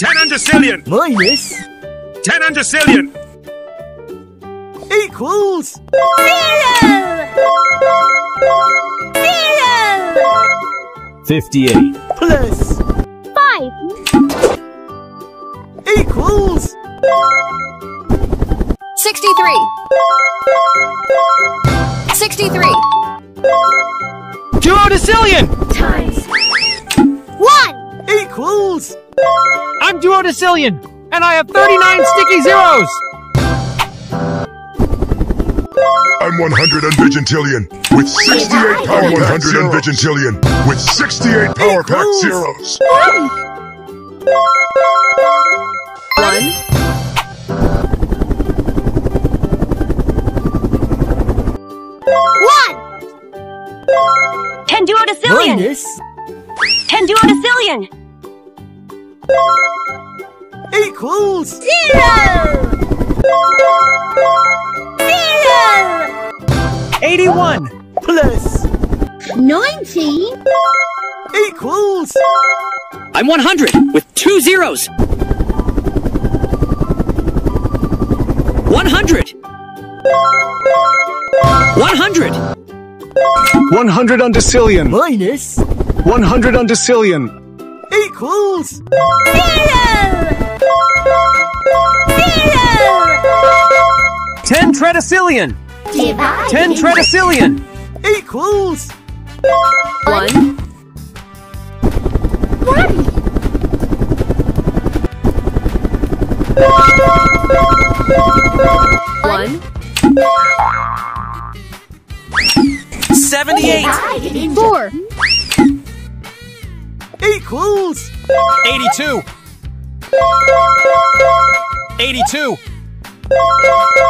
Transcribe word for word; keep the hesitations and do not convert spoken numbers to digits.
ten undecillion. Minus. ten undecillion. Equals. Zero! Zero! fifty-eight. Plus. Five! Equals. Sixty-three! Sixty-three! Duodecillion! Times one! Equals. I'm duodecillion, and I have thirty-nine sticky zeros! I'm one hundred unvigintillion with sixty-eight power one hundred unvigintillion with sixty-eight power pack zeros. One! One. One! Ten duodecillion! Minus. Ten duodecillion! Equals. Zero! Zero! eighty-one. Plus. Nineteen! Equals. I'm one hundred with two zeros. one hundred. one hundred. one hundred undecillion. Minus. one hundred undecillion. Equals. Zero! Zero! ten tredecillion. Divide. ten tredecillion. Equals. One. One. One. seventy-eight. Four. Equals. eighty-two. eighty-two.